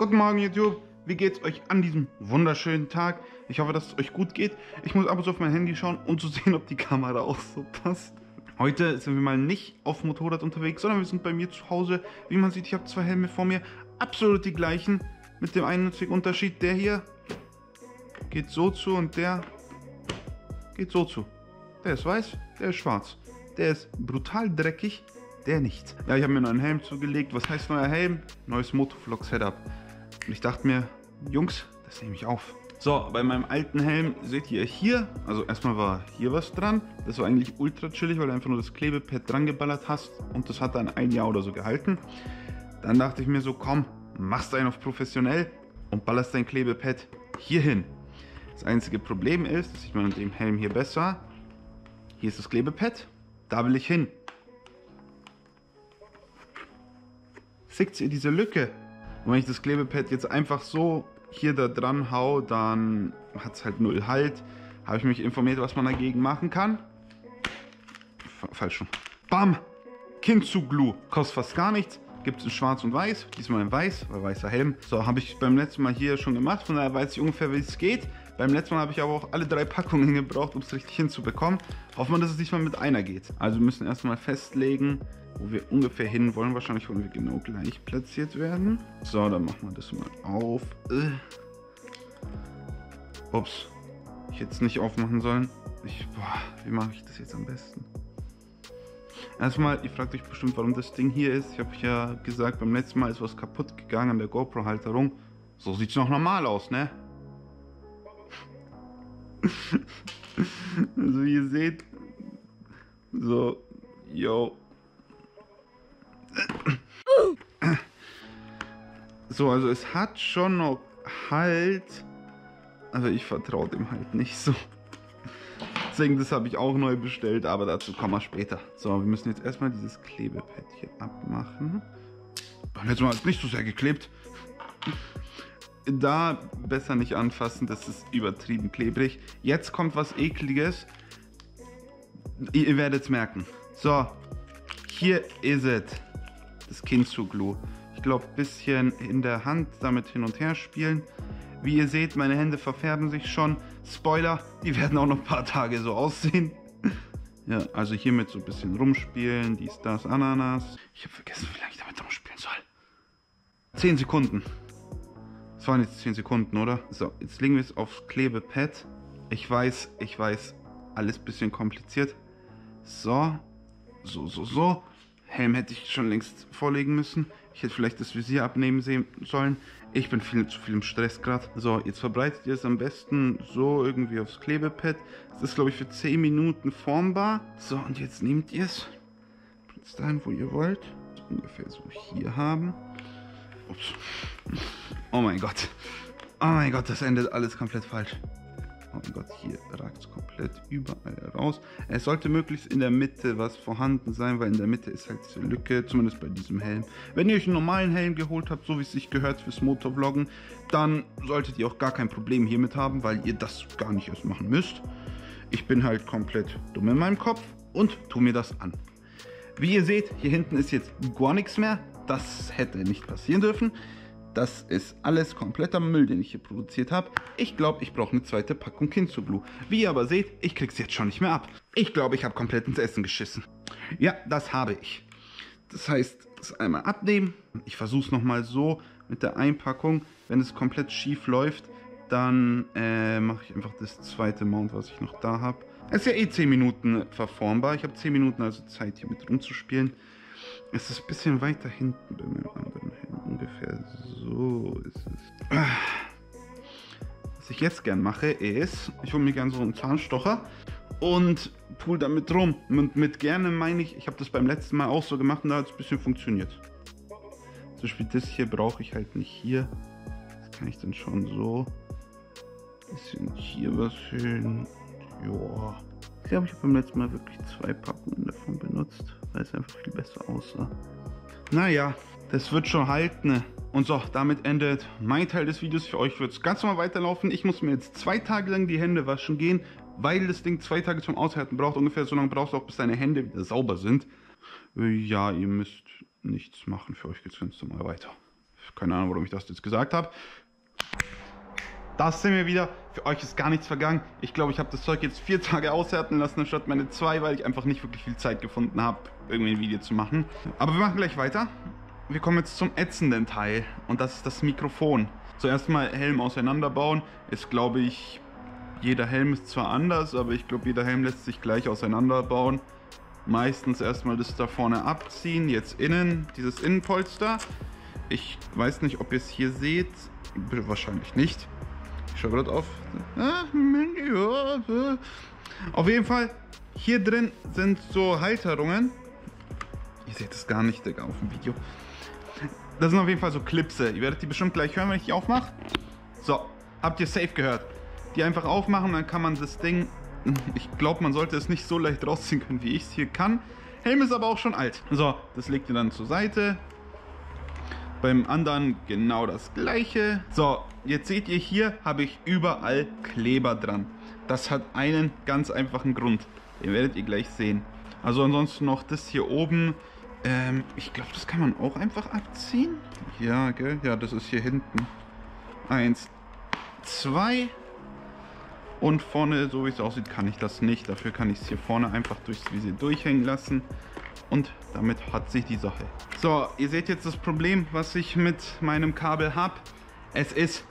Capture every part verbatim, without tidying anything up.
Guten Morgen YouTube, wie geht's euch an diesem wunderschönen Tag? Ich hoffe, dass es euch gut geht. Ich muss ab und zu auf mein Handy schauen, um zu sehen, ob die Kamera auch so passt. Heute sind wir mal nicht auf dem Motorrad unterwegs, sondern wir sind bei mir zu Hause. Wie man sieht, ich habe zwei Helme vor mir, absolut die gleichen, mit dem einzigen Unterschied, der hier geht so zu und der geht so zu. Der ist weiß, der ist schwarz. Der ist brutal dreckig, der nicht. Ja, ich habe mir einen neuen Helm zugelegt. Was heißt neuer Helm? Neues Motovlog-Setup. Und ich dachte mir, Jungs, das nehme ich auf. So, bei meinem alten Helm seht ihr hier, also erstmal war hier was dran. Das war eigentlich ultra chillig, weil du einfach nur das Klebepad dran geballert hast und das hat dann ein Jahr oder so gehalten. Dann dachte ich mir so, komm, machst einen auf professionell und ballerst dein Klebepad hier hin. Das einzige Problem ist, das sieht man an dem Helm hier besser. Hier ist das Klebepad, da will ich hin. Seht ihr diese Lücke? Und wenn ich das Klebepad jetzt einfach so hier da dran hau, dann hat es halt null Halt. Habe ich mich informiert, was man dagegen machen kann. Falsch schon. Bam! Kinzu-Glue. Kostet fast gar nichts. Gibt es in schwarz und weiß. Diesmal in weiß, weil weißer Helm. So, habe ich beim letzten Mal hier schon gemacht. Von daher weiß ich ungefähr, wie es geht. Beim letzten Mal habe ich aber auch alle drei Packungen gebraucht, um es richtig hinzubekommen. Hoffen wir, dass es diesmal mit einer geht. Also wir müssen erstmal festlegen, wo wir ungefähr hin wollen. Wahrscheinlich wollen wir genau gleich platziert werden. So, dann machen wir das mal auf. Äh. Ups. Ich hätte es nicht aufmachen sollen. Ich, boah, wie mache ich das jetzt am besten? Erstmal, ihr fragt euch bestimmt, warum das Ding hier ist. Ich habe ja gesagt, beim letzten Mal ist was kaputt gegangen an der GoPro-Halterung. So sieht es noch normal aus, ne? Also wie ihr seht, so, yo. So, also es hat schon noch Halt, aber ich vertraue dem halt nicht so. Deswegen, das habe ich auch neu bestellt, aber dazu kommen wir später. So, wir müssen jetzt erstmal dieses Klebepad hier abmachen. Beim letzten Mal hat es nicht so sehr geklebt. Da besser nicht anfassen, das ist übertrieben klebrig. Jetzt kommt was Ekliges. Ihr, ihr werdet es merken. So, hier ist es. Das Kinzu-Glue. Ich glaube, ein bisschen in der Hand damit hin und her spielen. Wie ihr seht, meine Hände verfärben sich schon. Spoiler, die werden auch noch ein paar Tage so aussehen. Ja, also hiermit so ein bisschen rumspielen. Dies, das, Ananas. Ich habe vergessen, wie lange ich damit rumspielen soll. zehn Sekunden. Das waren jetzt zehn Sekunden, oder? So, jetzt legen wir es aufs Klebepad. Ich weiß, ich weiß, alles ein bisschen kompliziert. So, so, so, so. Helm hätte ich schon längst vorlegen müssen. Ich hätte vielleicht das Visier abnehmen sehen sollen. Ich bin viel zu viel im Stress gerade. So, jetzt verbreitet ihr es am besten so irgendwie aufs Klebepad. Das ist, glaube ich, für zehn Minuten formbar. So, und jetzt nehmt ihr es. Bis dahin, wo ihr wollt. Ungefähr so hier haben. Ups. Oh mein Gott. Oh mein Gott, das endet alles komplett falsch. Oh mein Gott, hier ragt es komplett überall raus. Es sollte möglichst in der Mitte was vorhanden sein, weil in der Mitte ist halt diese Lücke, zumindest bei diesem Helm. Wenn ihr euch einen normalen Helm geholt habt, so wie es sich gehört fürs Motorvloggen, dann solltet ihr auch gar kein Problem hiermit haben, weil ihr das gar nicht erst machen müsst. Ich bin halt komplett dumm in meinem Kopf und tue mir das an. Wie ihr seht, hier hinten ist jetzt gar nichts mehr. Das hätte nicht passieren dürfen. Das ist alles kompletter Müll, den ich hier produziert habe. Ich glaube, ich brauche eine zweite Packung Kinzu-Glue. Wie ihr aber seht, ich kriege es jetzt schon nicht mehr ab. Ich glaube, ich habe komplett ins Essen geschissen. Ja, das habe ich. Das heißt, das einmal abnehmen. Ich versuche es nochmal so mit der Einpackung. Wenn es komplett schief läuft, dann äh, mache ich einfach das zweite Mount, was ich noch da habe. Es ist ja eh zehn Minuten verformbar. Ich habe zehn Minuten also Zeit, hier mit rumzuspielen. Es ist ein bisschen weiter hinten bei meinem anderen Helm. Ungefähr so ist es. Was ich jetzt gern mache ist, ich hole mir gern so einen Zahnstocher und pool damit rum. Und mit gerne meine ich, ich habe das beim letzten Mal auch so gemacht und da hat es ein bisschen funktioniert. Zum Beispiel das hier brauche ich halt nicht hier. Das kann ich dann schon so. Ein bisschen hier was hin. Joa. Ich glaube, ich habe beim letzten Mal wirklich zwei Packungen davon benutzt, weil es einfach viel besser aussah. Naja, das wird schon halten. Und so, damit endet mein Teil des Videos. Für euch wird es ganz normal weiterlaufen. Ich muss mir jetzt zwei Tage lang die Hände waschen gehen, weil das Ding zwei Tage zum Aushärten braucht. Ungefähr so lange braucht es auch, bis deine Hände wieder sauber sind. Ja, ihr müsst nichts machen. Für euch geht es ganz normal weiter. Keine Ahnung, warum ich das jetzt gesagt habe. Das sind wir wieder. Für euch ist gar nichts vergangen. Ich glaube, ich habe das Zeug jetzt vier Tage aushärten lassen, anstatt meine zwei, weil ich einfach nicht wirklich viel Zeit gefunden habe, irgendwie ein Video zu machen. Aber wir machen gleich weiter. Wir kommen jetzt zum ätzenden Teil. Und das ist das Mikrofon. Zuerst mal Helm auseinanderbauen. Ist, glaube ich, jeder Helm ist zwar anders, aber ich glaube, jeder Helm lässt sich gleich auseinanderbauen. Meistens erstmal das da vorne abziehen. Jetzt innen, dieses Innenpolster. Ich weiß nicht, ob ihr es hier seht. Wahrscheinlich nicht. Ich schaue gerade auf. Auf jeden Fall, hier drin sind so Halterungen. Ihr seht es gar nicht, Digga, auf dem Video. Das sind auf jeden Fall so Clipse. Ihr werdet die bestimmt gleich hören, wenn ich die aufmache. So, habt ihr safe gehört. Die einfach aufmachen, dann kann man das Ding... Ich glaube, man sollte es nicht so leicht rausziehen können, wie ich es hier kann. Helm ist aber auch schon alt. So, das legt ihr dann zur Seite. Beim anderen genau das gleiche. So, jetzt seht ihr, hier habe ich überall Kleber dran. Das hat einen ganz einfachen Grund. Den werdet ihr gleich sehen. Also ansonsten noch das hier oben. Ähm, ich glaube, das kann man auch einfach abziehen. Ja, gell? Ja, das ist hier hinten. Eins, zwei. Und vorne, so wie es aussieht, kann ich das nicht. Dafür kann ich es hier vorne einfach durchs Visier durchhängen lassen. Und damit hat sich die Sache. So, ihr seht jetzt das Problem, was ich mit meinem Kabel habe. Es ist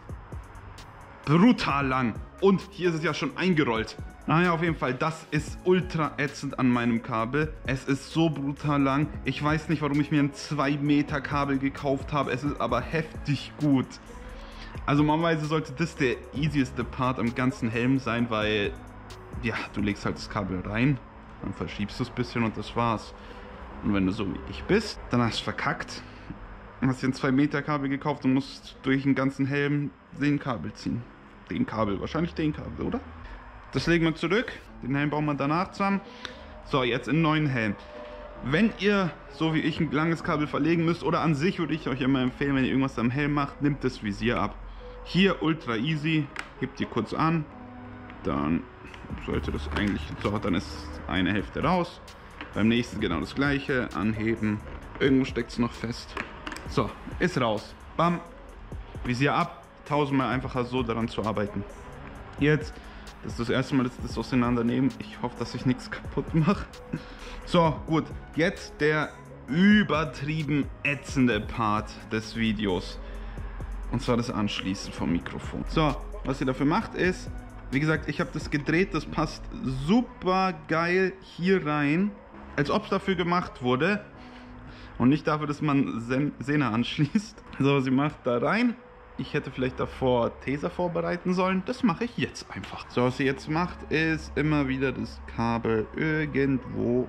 brutal lang. Und hier ist es ja schon eingerollt. Naja, auf jeden Fall, das ist ultra ätzend an meinem Kabel. Es ist so brutal lang. Ich weiß nicht, warum ich mir ein zwei Meter Kabel gekauft habe. Es ist aber heftig gut. Also normalerweise sollte das der easieste Part am ganzen Helm sein, weil, ja, du legst halt das Kabel rein, dann verschiebst du es ein bisschen und das war's. Und wenn du so wie ich bist, dann hast du verkackt. Dann hast dir ein zwei Meter Kabel gekauft und musst durch den ganzen Helm den Kabel ziehen. Den Kabel, wahrscheinlich den Kabel, oder? Das legen wir zurück, den Helm bauen wir danach zusammen. So, jetzt in neuen Helm. Wenn ihr, so wie ich, ein langes Kabel verlegen müsst, oder an sich würde ich euch immer empfehlen, wenn ihr irgendwas am Helm macht, nehmt das Visier ab. Hier ultra easy, hebt ihr kurz an, dann sollte das eigentlich, so, dann ist eine Hälfte raus. Beim nächsten genau das gleiche, anheben, irgendwo steckt es noch fest. So, ist raus. Bam, Visier ab, tausendmal einfacher so daran zu arbeiten. Jetzt, das ist das erste Mal, dass ich das auseinandernehmen. Ich hoffe, dass ich nichts kaputt mache. So, gut, jetzt der übertrieben ätzende Part des Videos. Und zwar das Anschließen vom Mikrofon. So, was ihr dafür macht ist, wie gesagt, ich habe das gedreht, das passt super geil hier rein. Als ob es dafür gemacht wurde. Und nicht dafür, dass man Sehne anschließt. So, sie macht da rein. Ich hätte vielleicht davor Taser vorbereiten sollen. Das mache ich jetzt einfach. So, was sie jetzt macht, ist immer wieder das Kabel irgendwo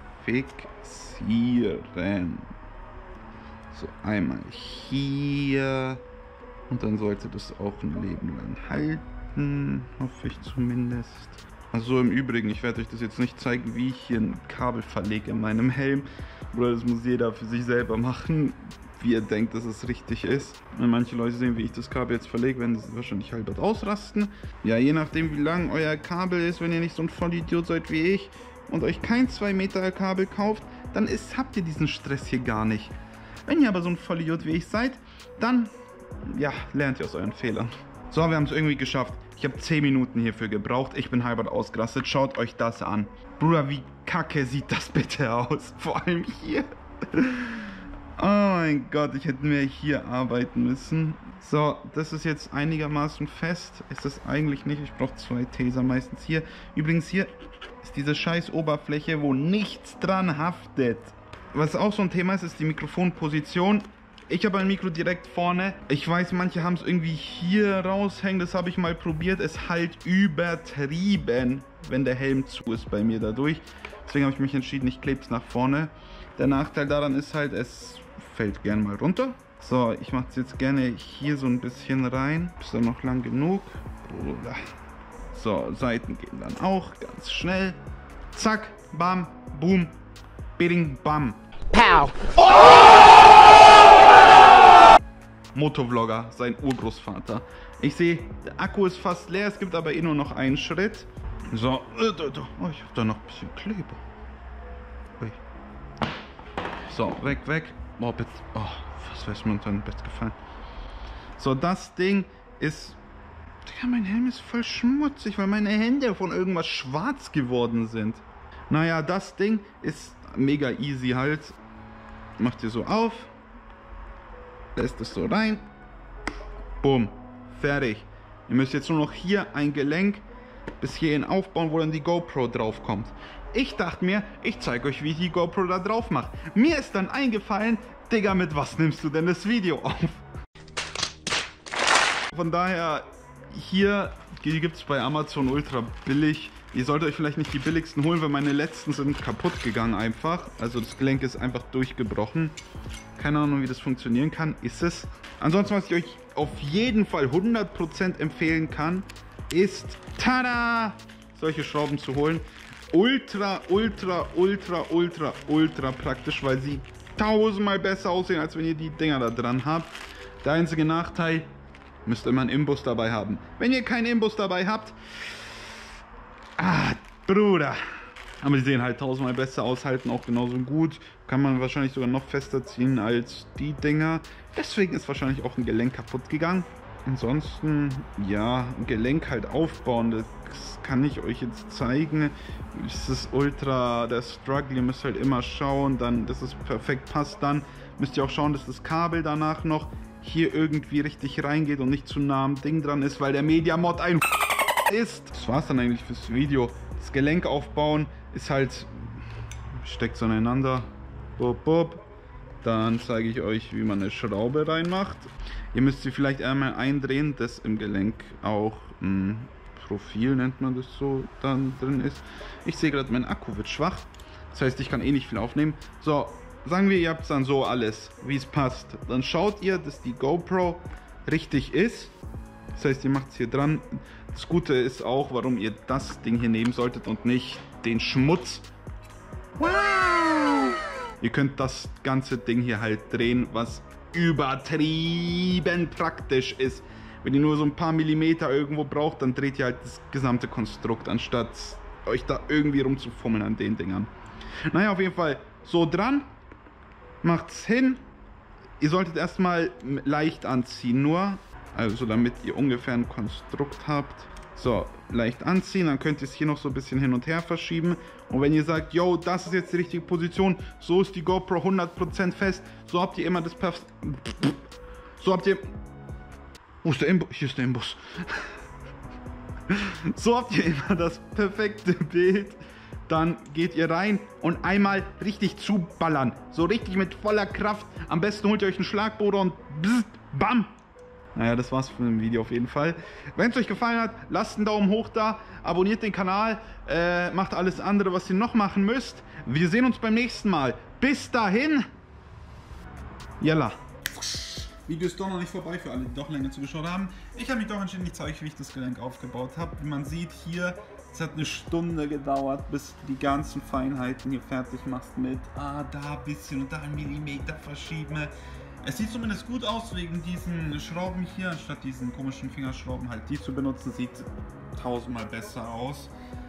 fixieren. So, einmal hier. Und dann sollte das auch ein Leben lang halten. Hoffe ich zumindest. Also im Übrigen, ich werde euch das jetzt nicht zeigen, wie ich hier ein Kabel verlege in meinem Helm. Oder das muss jeder für sich selber machen, wie er denkt, dass es richtig ist. Wenn manche Leute sehen, wie ich das Kabel jetzt verlege, werden sie wahrscheinlich halb ausrasten. Ja, je nachdem, wie lang euer Kabel ist, wenn ihr nicht so ein Vollidiot seid wie ich und euch kein zwei Meter Kabel kauft, dann ist, habt ihr diesen Stress hier gar nicht. Wenn ihr aber so ein Vollidiot wie ich seid, dann, ja, lernt ihr aus euren Fehlern. So, wir haben es irgendwie geschafft. Ich habe zehn Minuten hierfür gebraucht. Ich bin halb ausgerastet. Schaut euch das an. Bruder, wie kacke sieht das bitte aus? Vor allem hier. Oh mein Gott, ich hätte mehr hier arbeiten müssen. So, das ist jetzt einigermaßen fest. Ist das eigentlich nicht. Ich brauche zwei Taser meistens hier. Übrigens hier ist diese scheiß Oberfläche, wo nichts dran haftet. Was auch so ein Thema ist, ist die Mikrofonposition. Ich habe ein Mikro direkt vorne. Ich weiß, manche haben es irgendwie hier raushängen. Das habe ich mal probiert. Es halt übertrieben, wenn der Helm zu ist bei mir dadurch. Deswegen habe ich mich entschieden, ich klebe es nach vorne. Der Nachteil daran ist halt, es fällt gern mal runter. So, ich mache es jetzt gerne hier so ein bisschen rein. Ist dann noch lang genug. So, Seiten gehen dann auch ganz schnell. Zack, bam, boom, bidding, bam. Pow! Motovlogger, sein Urgroßvater. Ich sehe, der Akku ist fast leer, es gibt aber eh nur noch einen Schritt. So, oh, ich habe da noch ein bisschen Kleber. Ui. So, weg, weg. Oh, bitte. Oh, was weiß mir unter dem Bett gefallen. So, das Ding ist... Digga, mein Helm ist voll schmutzig, weil meine Hände von irgendwas schwarz geworden sind. Naja, das Ding ist mega easy halt. Macht ihr so auf. Lässt es so rein. Bumm. Fertig. Ihr müsst jetzt nur noch hier ein Gelenk bis hierhin aufbauen, wo dann die GoPro drauf kommt. Ich dachte mir, ich zeige euch, wie ich die GoPro da drauf mache. Mir ist dann eingefallen, Digga, mit was nimmst du denn das Video auf? Von daher, hier, die gibt es bei Amazon ultra billig. Ihr solltet euch vielleicht nicht die billigsten holen, weil meine letzten sind kaputt gegangen einfach. Also das Gelenk ist einfach durchgebrochen. Keine Ahnung, wie das funktionieren kann. Ist es. Ansonsten, was ich euch auf jeden Fall hundert Prozent empfehlen kann, ist, tada, solche Schrauben zu holen. Ultra, ultra, ultra, ultra, ultra praktisch, weil sie tausendmal besser aussehen, als wenn ihr die Dinger da dran habt. Der einzige Nachteil, müsst ihr immer einen Imbus dabei haben. Wenn ihr keinen Imbus dabei habt, ah, Bruder. Aber die sehen halt tausendmal besser aus, halten auch genauso gut. Kann man wahrscheinlich sogar noch fester ziehen als die Dinger. Deswegen ist wahrscheinlich auch ein Gelenk kaputt gegangen. Ansonsten, ja, ein Gelenk halt aufbauen, das kann ich euch jetzt zeigen. Das ist ultra der Struggle, ihr müsst halt immer schauen, dann, dass es perfekt passt. Dann müsst ihr auch schauen, dass das Kabel danach noch hier irgendwie richtig reingeht und nicht zu nah am Ding dran ist, weil der Mediamod ein ist. Das war's dann eigentlich fürs Video. Das Gelenk aufbauen ist halt, steckt so aneinander. Bop, bop. Dann zeige ich euch, wie man eine Schraube reinmacht. Ihr müsst sie vielleicht einmal eindrehen, dass im Gelenk auch ein Profil, nennt man das so, dann drin ist. Ich sehe gerade, mein Akku wird schwach. Das heißt, ich kann eh nicht viel aufnehmen. So, sagen wir, ihr habt dann so alles, wie es passt. Dann schaut ihr, dass die GoPro richtig ist. Das heißt, ihr macht es hier dran. Das Gute ist auch, warum ihr das Ding hier nehmen solltet und nicht den Schmutz. Wow! Ihr könnt das ganze Ding hier halt drehen, was übertrieben praktisch ist. Wenn ihr nur so ein paar Millimeter irgendwo braucht, dann dreht ihr halt das gesamte Konstrukt, anstatt euch da irgendwie rumzufummeln an den Dingern. Naja, auf jeden Fall so dran. Macht's hin. Ihr solltet erstmal leicht anziehen nur. Also damit ihr ungefähr ein Konstrukt habt. So, leicht anziehen, dann könnt ihr es hier noch so ein bisschen hin und her verschieben. Und wenn ihr sagt, yo, das ist jetzt die richtige Position, so ist die GoPro hundert Prozent fest, so habt ihr immer das Perf... So habt ihr... Wo ist der Imbus? Hier ist der Imbus. So habt ihr immer das perfekte Bild. Dann geht ihr rein und einmal richtig zuballern. So richtig mit voller Kraft. Am besten holt ihr euch einen Schlagbohrer und bzz, bam. Naja, das war's von dem Video auf jeden Fall. Wenn es euch gefallen hat, lasst einen Daumen hoch da, abonniert den Kanal, äh, macht alles andere, was ihr noch machen müsst. Wir sehen uns beim nächsten Mal. Bis dahin, yalla. Video ist doch noch nicht vorbei für alle, die doch länger zugeschaut haben. Ich habe mich doch entschieden, ich zeige euch, wie ich das Gelenk aufgebaut habe. Wie man sieht hier, es hat eine Stunde gedauert, bis du die ganzen Feinheiten hier fertig machst mit, ah, da ein bisschen und da ein Millimeter verschieben. Es sieht zumindest gut aus, wegen diesen Schrauben hier, anstatt diesen komischen Fingerschrauben halt die zu benutzen, sieht tausendmal besser aus.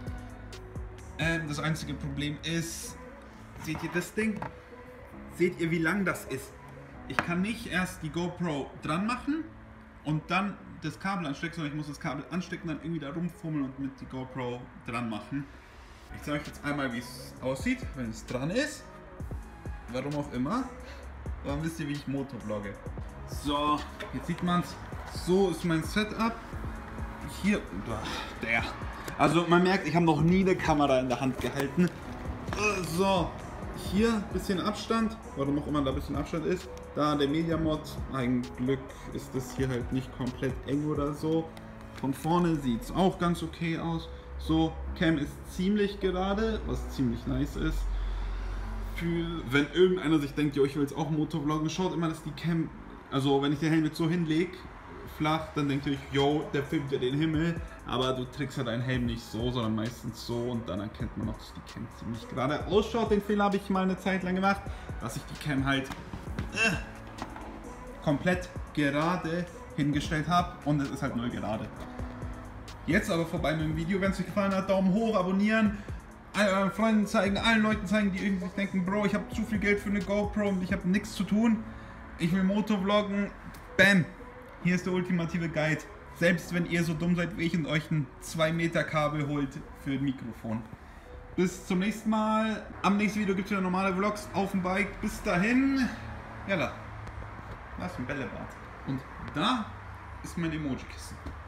Ähm, das einzige Problem ist, seht ihr das Ding? Seht ihr, wie lang das ist? Ich kann nicht erst die GoPro dran machen und dann das Kabel anstecken, sondern ich muss das Kabel anstecken, dann irgendwie da rumfummeln und mit die GoPro dran machen. Ich zeige euch jetzt einmal, wie es aussieht, wenn es dran ist. Warum auch immer. Dann wisst ihr, wie ich Motovlogge. So, jetzt sieht man es. So ist mein Setup. Hier, der. Also man merkt, ich habe noch nie eine Kamera in der Hand gehalten. So, hier ein bisschen Abstand. Warum auch immer da ein bisschen Abstand ist. Da der Mediamod. Ein Glück ist das hier halt nicht komplett eng oder so. Von vorne sieht es auch ganz okay aus. So, Cam ist ziemlich gerade, was ziemlich nice ist. Für, wenn irgendeiner sich denkt, jo, ich will jetzt auch Motovloggen, schaut immer, dass die Cam, also wenn ich den Helm jetzt so hinlege, flach, dann denkt ihr euch, yo, der filmt ja den Himmel, aber du trickst halt deinen Helm nicht so, sondern meistens so und dann erkennt man auch, dass die Cam ziemlich gerade ausschaut. Den Fehler habe ich mal eine Zeit lang gemacht, dass ich die Cam halt äh, komplett gerade hingestellt habe und es ist halt null gerade. Jetzt aber vorbei mit dem Video, wenn es euch gefallen hat, Daumen hoch, abonnieren. Allen euren Freunden zeigen, allen Leuten zeigen, die irgendwie sich denken, Bro, ich habe zu viel Geld für eine GoPro und ich habe nichts zu tun. ich will Motovloggen. Bam. Hier ist der ultimative Guide. Selbst wenn ihr so dumm seid wie ich und euch ein zwei Meter Kabel holt für ein Mikrofon. Bis zum nächsten Mal. Am nächsten Video gibt es wieder normale Vlogs auf dem Bike. Bis dahin. Jalla. Da ist ein Bällebad. Und da ist mein Emoji-Kissen.